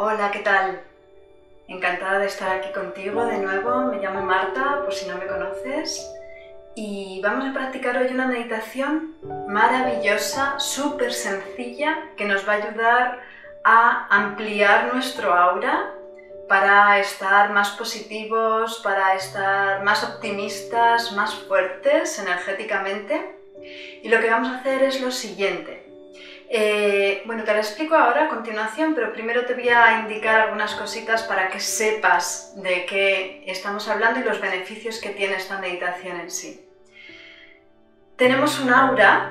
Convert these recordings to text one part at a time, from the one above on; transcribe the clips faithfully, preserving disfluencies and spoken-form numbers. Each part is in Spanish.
Hola, ¿qué tal? Encantada de estar aquí contigo de nuevo. Me llamo Marta, por si no me conoces. Y vamos a practicar hoy una meditación maravillosa, súper sencilla, que nos va a ayudar a ampliar nuestro aura para estar más positivos, para estar más optimistas, más fuertes energéticamente. Y lo que vamos a hacer es lo siguiente. Eh, bueno, te lo explico ahora a continuación, pero primero te voy a indicar algunas cositas para que sepas de qué estamos hablando y los beneficios que tiene esta meditación en sí. Tenemos un aura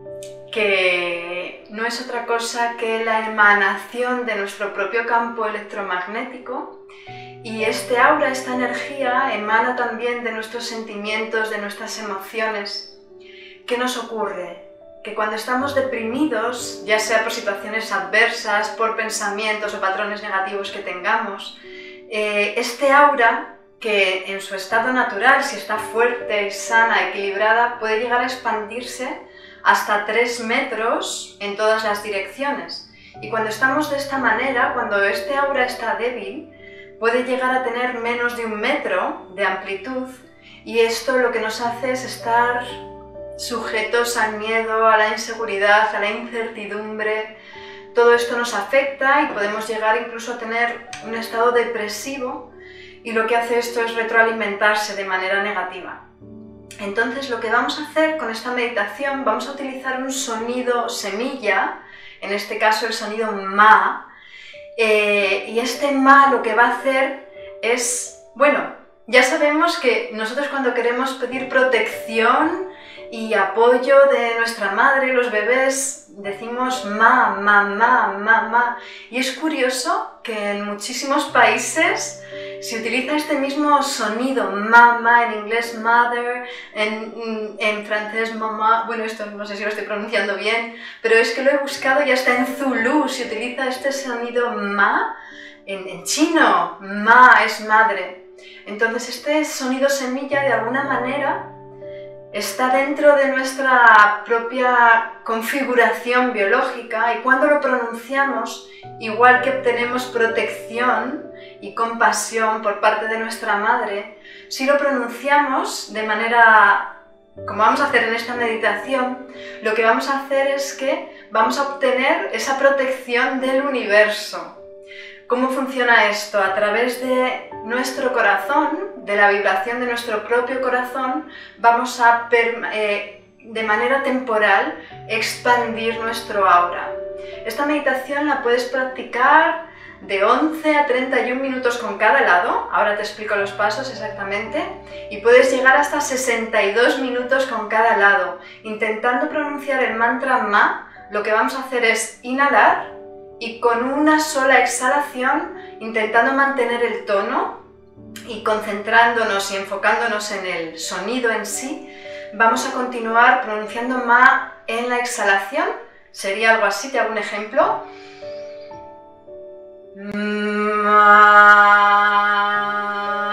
que no es otra cosa que la emanación de nuestro propio campo electromagnético, y este aura, esta energía, emana también de nuestros sentimientos, de nuestras emociones. ¿Qué nos ocurre? Que cuando estamos deprimidos, ya sea por situaciones adversas, por pensamientos o patrones negativos que tengamos, eh, este aura, que en su estado natural, si está fuerte, sana, equilibrada, puede llegar a expandirse hasta tres metros en todas las direcciones. Y cuando estamos de esta manera, cuando este aura está débil, puede llegar a tener menos de un metro de amplitud, y esto lo que nos hace es estar sujetos al miedo, a la inseguridad, a la incertidumbre. Todo esto nos afecta y podemos llegar incluso a tener un estado depresivo, y lo que hace esto es retroalimentarse de manera negativa. Entonces, lo que vamos a hacer con esta meditación, vamos a utilizar un sonido semilla, en este caso el sonido Ma, eh, y este Ma lo que va a hacer es, bueno, ya sabemos que nosotros cuando queremos pedir protección y apoyo de nuestra madre, los bebés, decimos ma, ma, ma, ma, ma. Y es curioso que en muchísimos países se utiliza este mismo sonido, ma, ma, en inglés mother, en, en francés mamá. Bueno, esto no sé si lo estoy pronunciando bien, pero es que lo he buscado y hasta en Zulú se utiliza este sonido ma. En, en chino, ma es madre. Entonces este sonido semilla de alguna manera está dentro de nuestra propia configuración biológica, y cuando lo pronunciamos, igual que obtenemos protección y compasión por parte de nuestra madre, si lo pronunciamos de manera, como vamos a hacer en esta meditación, lo que vamos a hacer es que vamos a obtener esa protección del universo. ¿Cómo funciona esto? A través de nuestro corazón, de la vibración de nuestro propio corazón, vamos a, eh, de manera temporal, expandir nuestro aura. Esta meditación la puedes practicar de once a treinta y un minutos con cada lado, ahora te explico los pasos exactamente, y puedes llegar hasta sesenta y dos minutos con cada lado. Intentando pronunciar el mantra Ma, lo que vamos a hacer es inhalar, y con una sola exhalación, intentando mantener el tono y concentrándonos y enfocándonos en el sonido en sí, vamos a continuar pronunciando Ma en la exhalación. Sería algo así, te hago un ejemplo. Ma.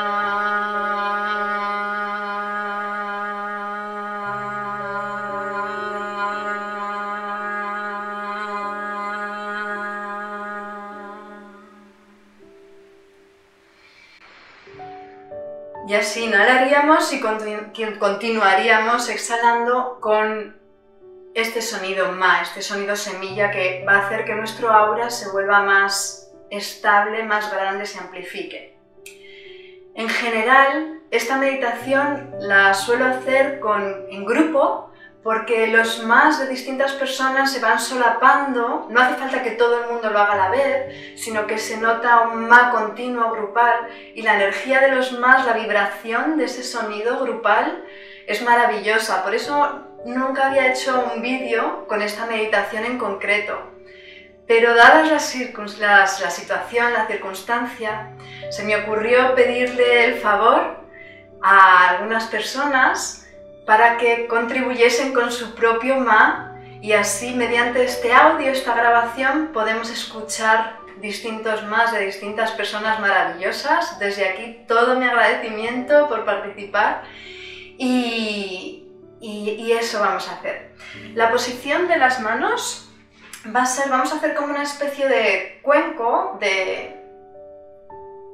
Y así inhalaríamos y continu continuaríamos exhalando con este sonido Ma, este sonido semilla, que va a hacer que nuestro aura se vuelva más estable, más grande, se amplifique. En general, esta meditación la suelo hacer con, en grupo, porque los más de distintas personas se van solapando. No hace falta que todo el mundo lo haga a la vez, sino que se nota un Ma continuo grupal, y la energía de los más, la vibración de ese sonido grupal es maravillosa. Por eso nunca había hecho un vídeo con esta meditación en concreto. Pero dadas las, las, la situación, la circunstancia, se me ocurrió pedirle el favor a algunas personas para que contribuyesen con su propio Ma, y así mediante este audio, esta grabación, podemos escuchar distintos Mas de distintas personas maravillosas. Desde aquí todo mi agradecimiento por participar, y, y, y eso vamos a hacer. La posición de las manos va a ser, vamos a hacer como una especie de cuenco, de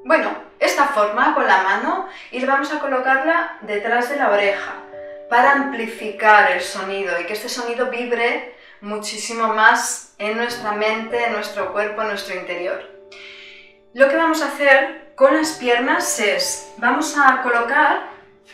bueno, esta forma con la mano y vamos a colocarla detrás de la oreja para amplificar el sonido y que este sonido vibre muchísimo más en nuestra mente, en nuestro cuerpo, en nuestro interior. Lo que vamos a hacer con las piernas es, vamos a colocar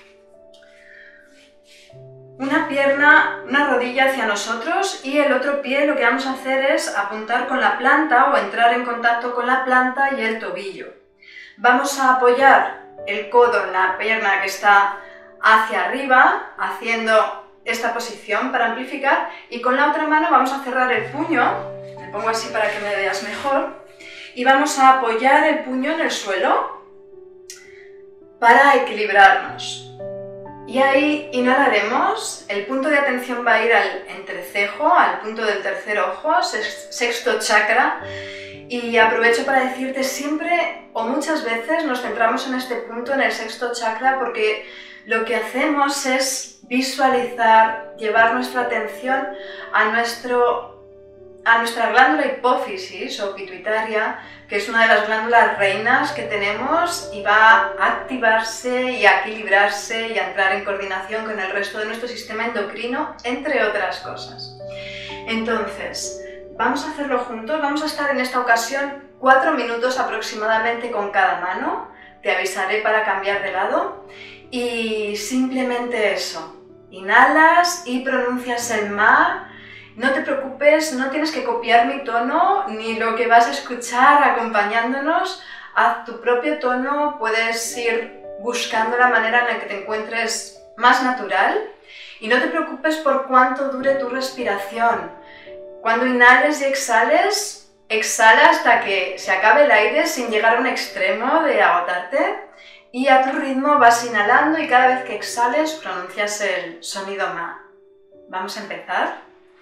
una pierna, una rodilla hacia nosotros y el otro pie lo que vamos a hacer es apuntar con la planta o entrar en contacto con la planta y el tobillo. Vamos a apoyar el codo en la pierna que está hacia arriba, haciendo esta posición para amplificar, y con la otra mano vamos a cerrar el puño, me pongo así para que me veas mejor, y vamos a apoyar el puño en el suelo para equilibrarnos. Y ahí inhalaremos, el punto de atención va a ir al entrecejo, al punto del tercer ojo, sexto chakra, y aprovecho para decirte siempre o muchas veces nos centramos en este punto, en el sexto chakra, porque lo que hacemos es visualizar, llevar nuestra atención a, nuestro, a nuestra glándula hipófisis o pituitaria, que es una de las glándulas reinas que tenemos y va a activarse y a equilibrarse y a entrar en coordinación con el resto de nuestro sistema endocrino, entre otras cosas. Entonces, vamos a hacerlo juntos, vamos a estar en esta ocasión cuatro minutos aproximadamente con cada mano, te avisaré para cambiar de lado, y simplemente eso, inhalas y pronuncias el ma. No te preocupes, no tienes que copiar mi tono ni lo que vas a escuchar acompañándonos, haz tu propio tono, puedes ir buscando la manera en la que te encuentres más natural y no te preocupes por cuánto dure tu respiración. Cuando inhales y exhales, exhala hasta que se acabe el aire sin llegar a un extremo de agotarte y a tu ritmo vas inhalando y cada vez que exhales pronuncias el sonido ma. Vamos a empezar.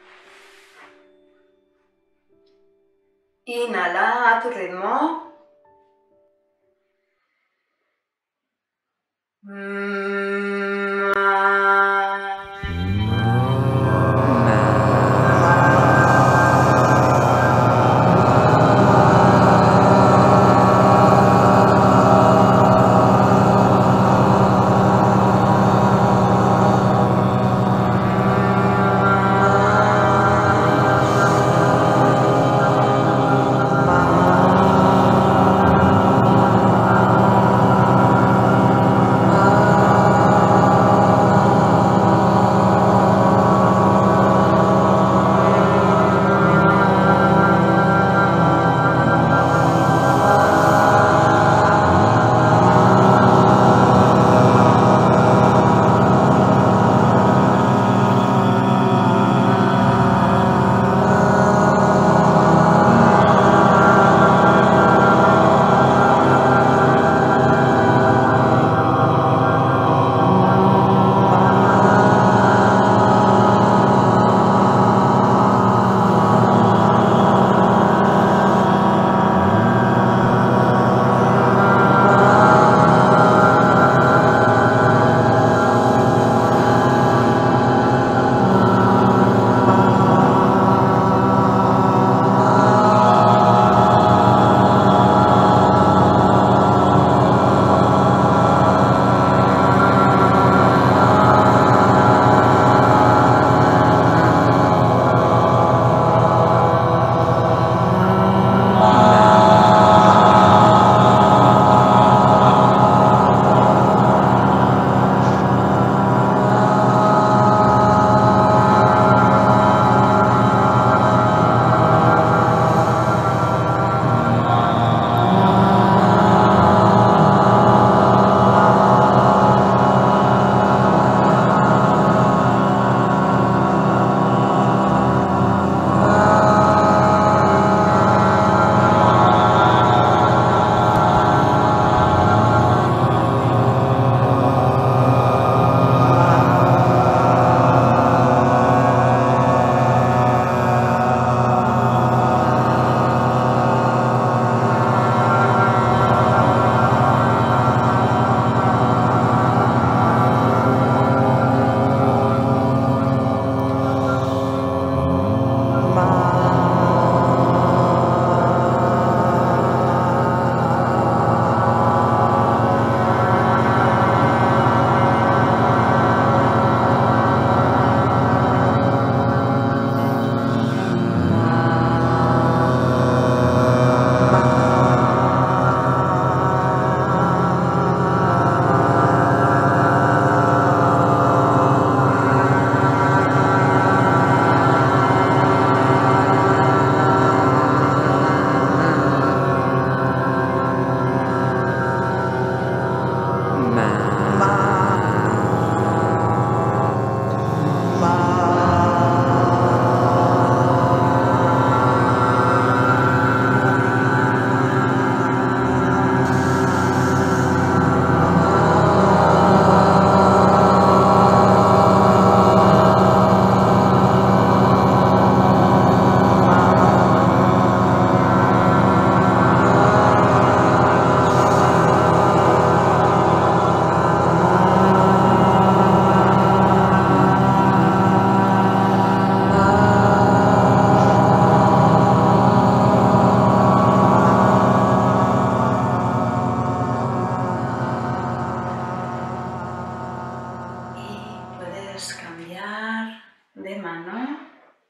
Inhala a tu ritmo. de mano.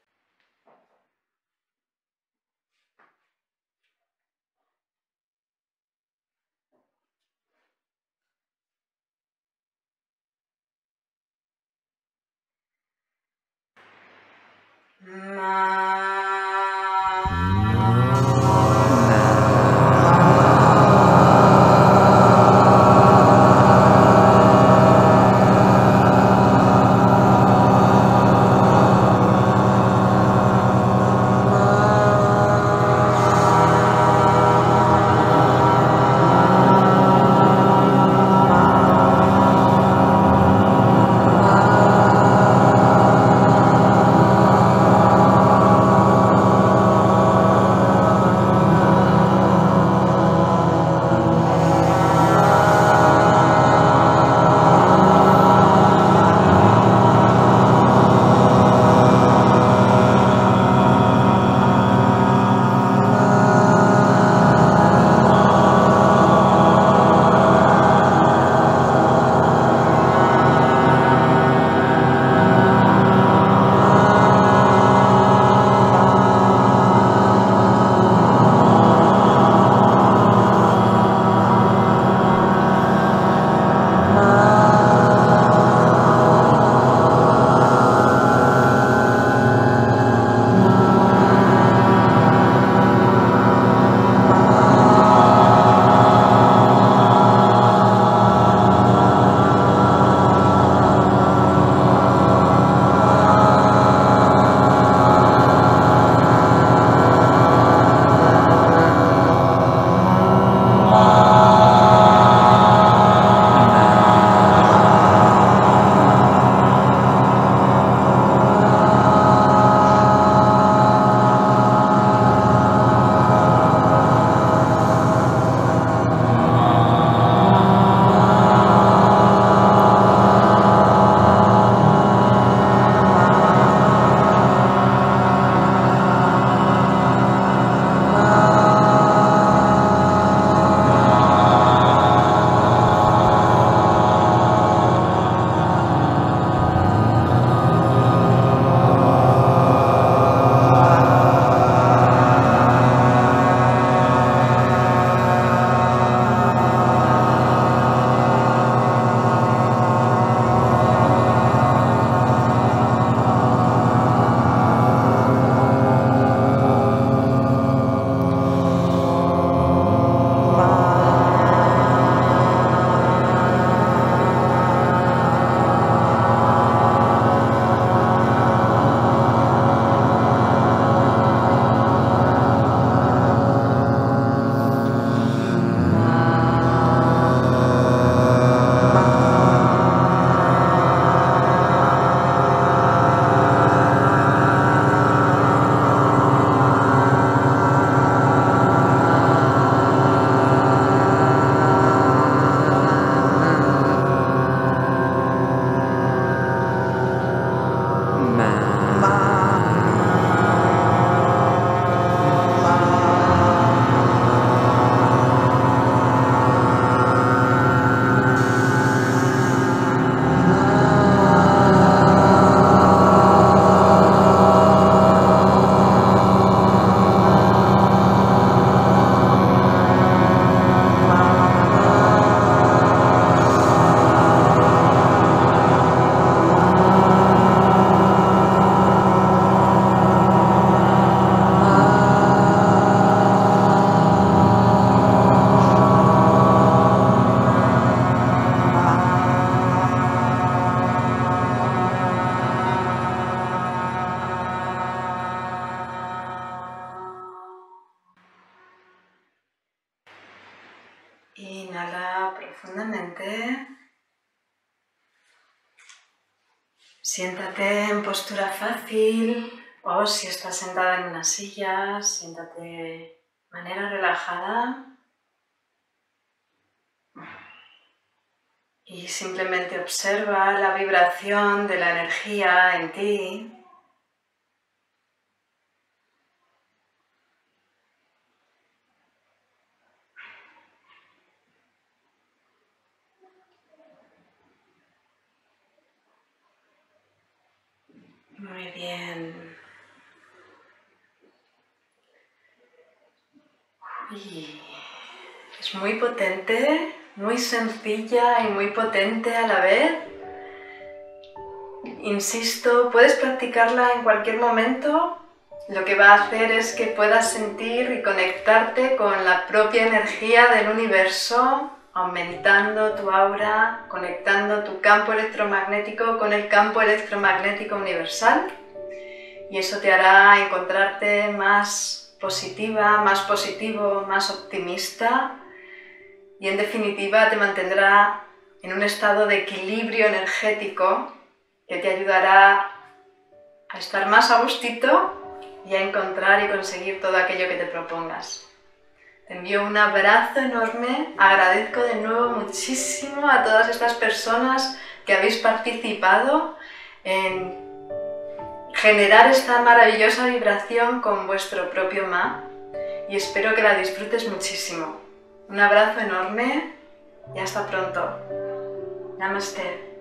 Inhala profundamente. Siéntate en postura fácil o si estás sentada en una silla, siéntate de manera relajada y simplemente observa la vibración de la energía en ti. Muy bien. Y es muy potente, muy sencilla y muy potente a la vez. Insisto, puedes practicarla en cualquier momento. Lo que va a hacer es que puedas sentir y conectarte con la propia energía del universo, aumentando tu aura, conectando tu campo electromagnético con el campo electromagnético universal. Y eso te hará encontrarte más positiva, más positivo, más optimista y en definitiva te mantendrá en un estado de equilibrio energético que te ayudará a estar más a gustito y a encontrar y conseguir todo aquello que te propongas. Te envío un abrazo enorme, agradezco de nuevo muchísimo a todas estas personas que habéis participado en generar esta maravillosa vibración con vuestro propio Ma y espero que la disfrutes muchísimo. Un abrazo enorme y hasta pronto. Namaste.